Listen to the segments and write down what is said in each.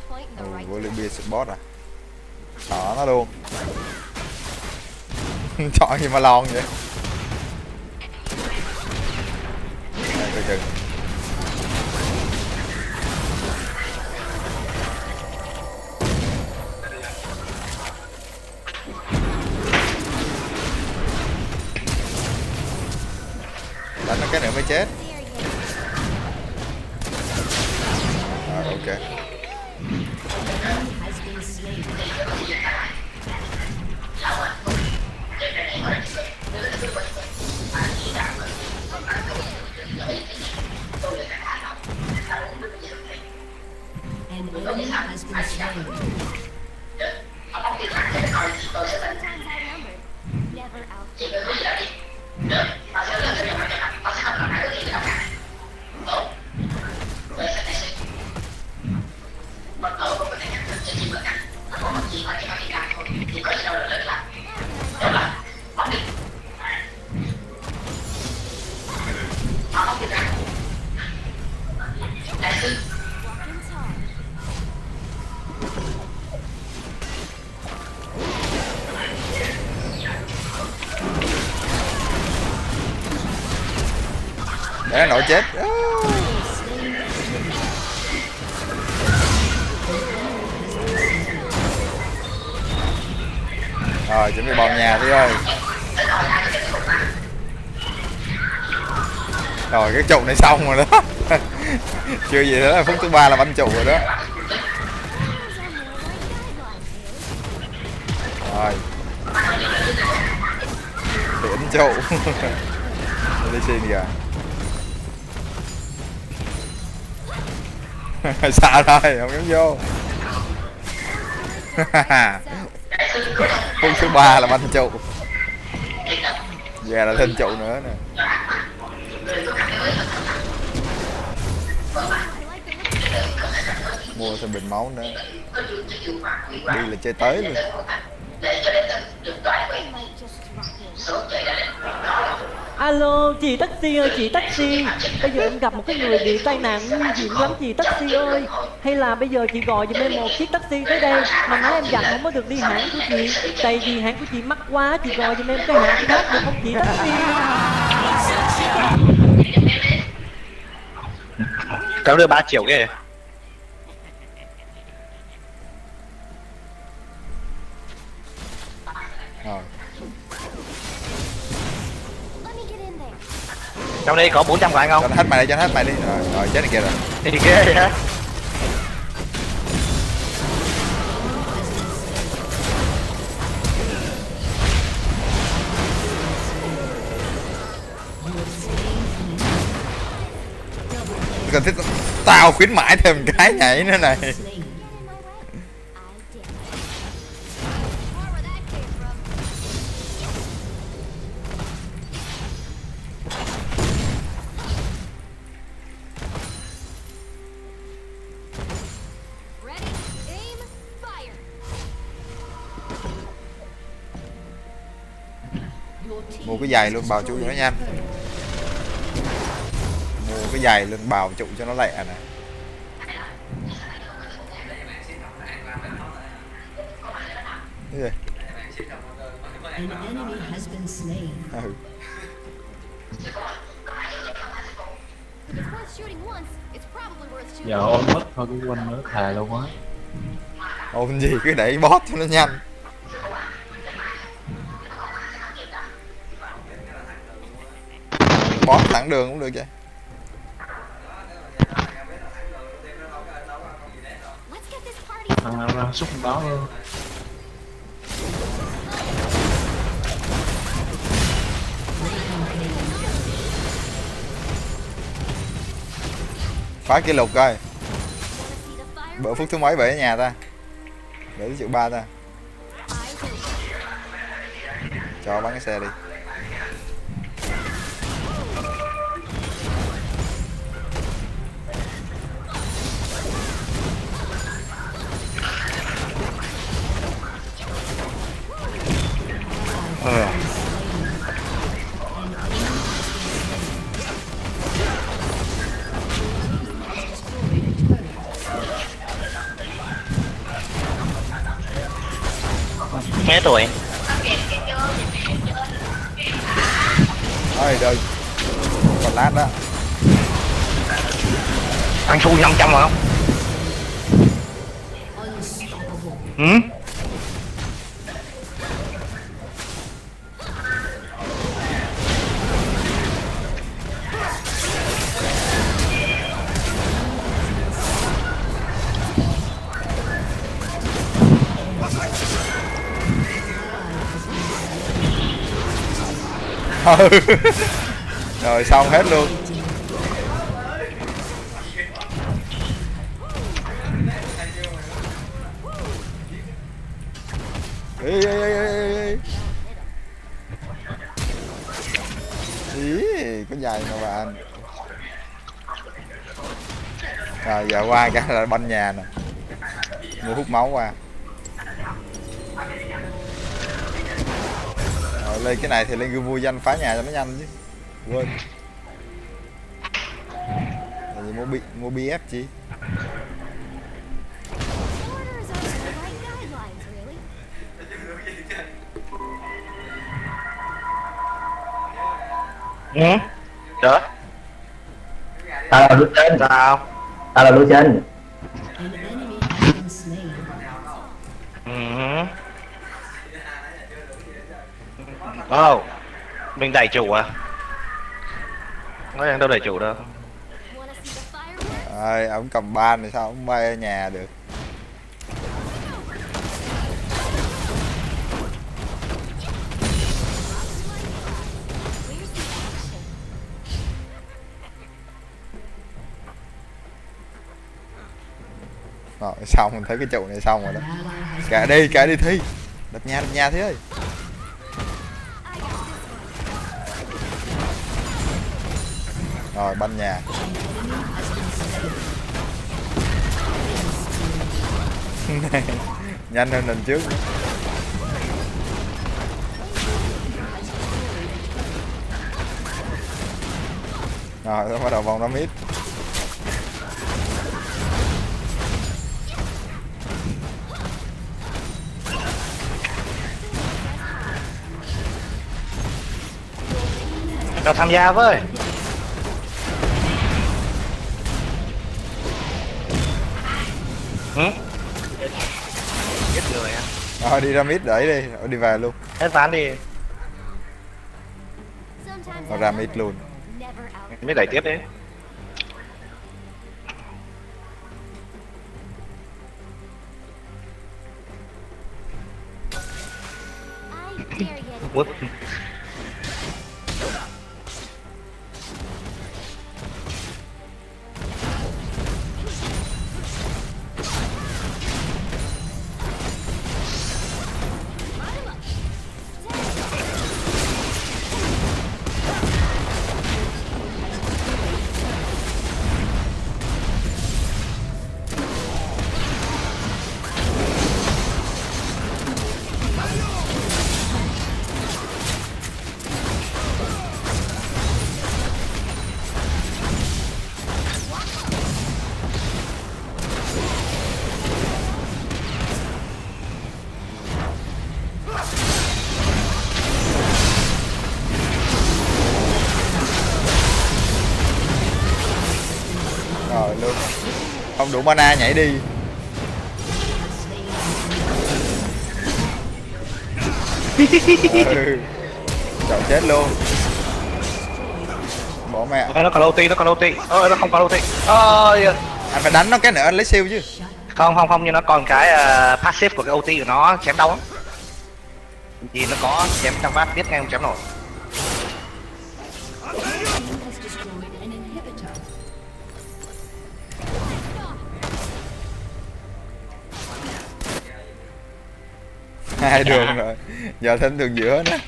Volibear support à? Đó nó luôn. Chọn gì mà lon vậy? Đây, coi chừng. Đánh nó cái nữa mới chết. Ok. Để nó nổi chết. Rồi chuẩn bị bom nhà đi ơi. Rồi cái trụ này xong rồi đó. Chưa gì nữa là phút thứ 3 là banh trụ rồi đó. Rồi điểm trụ. Đi xin kìa. Sao rồi không dám vô. Phút thứ 3 là banh trụ. Về là thêm trụ nữa nè. Mua thêm bình máu nữa. Đi là chơi tới luôn. Alo chị taxi ơi, chị taxi. Bây giờ em gặp một cái người bị tai nạn nguy hiểm lắm chị taxi ơi. Hay là bây giờ chị gọi giùm em một chiếc taxi tới đây. Mà nói em dặn không có được đi hãng của chị. Tại vì hãng của chị mắc quá. Chị gọi giùm em cái hãng khác được không chị taxi? Cháu đưa 3 triệu kìa. Rồi. Trong đây có 400 của anh không? Cho nó hết mày đi, cho nó hết mày đi. Rồi chết này kia rồi. Thì ghê vậy hả? Cần thiết tao khuyến mãi thêm cái nhảy nữa này. Mua cái giày luôn bào trụ cho nó nhanh. Mua cái giày luôn bào trụ cho nó lẹ nè. Cái gì? Ừ. Giờ ôn mất thôi cái quanh nữa thà luôn á. Ôn gì cứ đẩy boss cho nó nhanh. Boss thẳng đường cũng được vậy. Ra xúc đó luôn. Phá kỷ lục coi. Bữa phút thứ mấy về ở nhà ta? Để triệu 3 ta. Cho bắn cái xe đi. Hết rồi. Ôi đời. Còn lát đó. Anh xui 500 rồi không? Ừ? Rồi xong hết luôn. Ê, ê, ê, ê, ê. Ý, có dài mà bạn. Rồi giờ qua cái là banh nhà nè. Mua hút máu qua. Rồi lên cái này thì lên mua danh phá nhà cho nó nhanh chứ. Quên. Tại vì mua BF chi. Ừ? Đó. Tao là đứa trên. Sao? Tao là đứa trên. Ừ. Oh. Mình đẩy chủ à? Nói đâu đẩy chủ đâu. Rồi ông cầm ban thì sao ông bay ở nhà được. Rồi xong mình thấy cái trụ này xong rồi đó. Kệ đi Thi. Đập nhà Thi ơi. Rồi banh nhà. Nhanh hơn lần trước nữa. Rồi nó bắt đầu vòng 5 ít. Nào tham gia với. Ừ? Chết người à. Rồi đi ra mid đẩy đi, rồi đi về luôn. Hết ván đi. Rồi ra mid luôn. Mới đẩy tiếp đấy. What? Rồi luôn. Không đủ mana nhảy đi. Ừ. Trời chết luôn. Bỏ mẹ. Nó còn ulti, nó còn ulti. Ôi nó không còn ulti. Ôi. Anh phải đánh nó cái nữa anh lấy siêu chứ. Không nhưng nó còn cái passive của cái ulti của nó chém đau lắm. Gì nó có chém trong phát biết ngay không chém nổi. Hai đường rồi. Giờ thêm đường giữa nữa.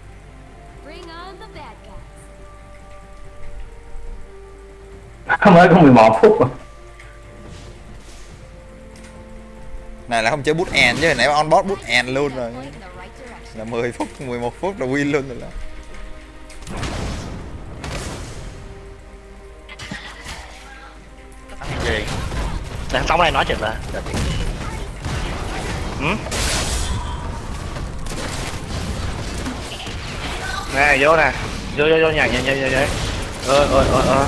Mới có 11 phút rồi. Này là không chơi bút end chứ, nãy on board bút end luôn rồi. Là 10 phút, 11 phút là win luôn rồi đó. Gì? Đang sống này nói chuyện là. Ừ? Nè vô nè, vô nhà nhà. Ơi.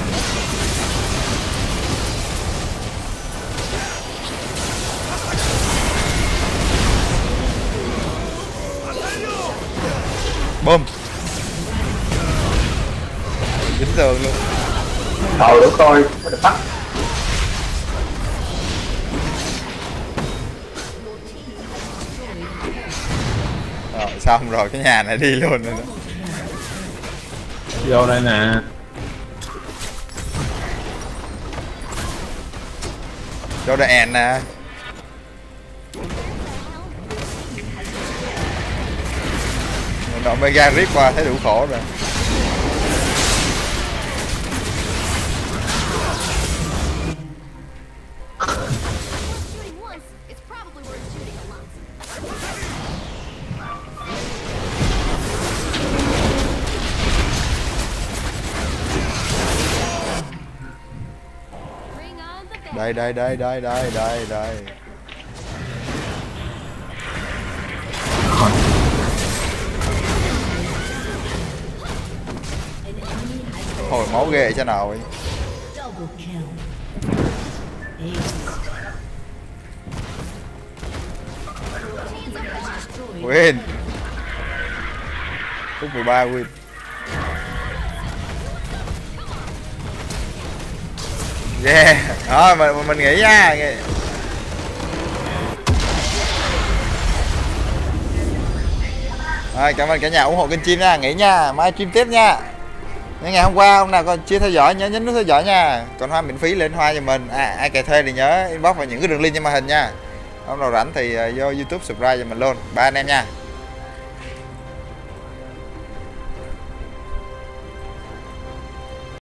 Bơm dính tường luôn. Trời đất ơi, what the fuck. Rồi xong rồi, cái nhà này đi luôn rồi đó. Vô đây nè. Cho đây end nè. Mình Omega rip qua thấy đủ khổ rồi. Đây. Hồi máu ghê cho nào vậy. Win. Phút 13 win. Yeah. Đó, mình nghĩ nha. Rồi, cảm ơn cả nhà ủng hộ kênh Chim nha, nghỉ nha, mai stream tiếp nha. Những ngày hôm qua ông nào còn chưa theo dõi nhớ nhấn nút theo dõi nha. Còn hoa miễn phí lên hoa cho mình. Ai cài thuê thì nhớ inbox vào những cái đường link trên màn hình nha. Ông nào rảnh thì vô YouTube subscribe cho mình luôn. Bye anh em nha.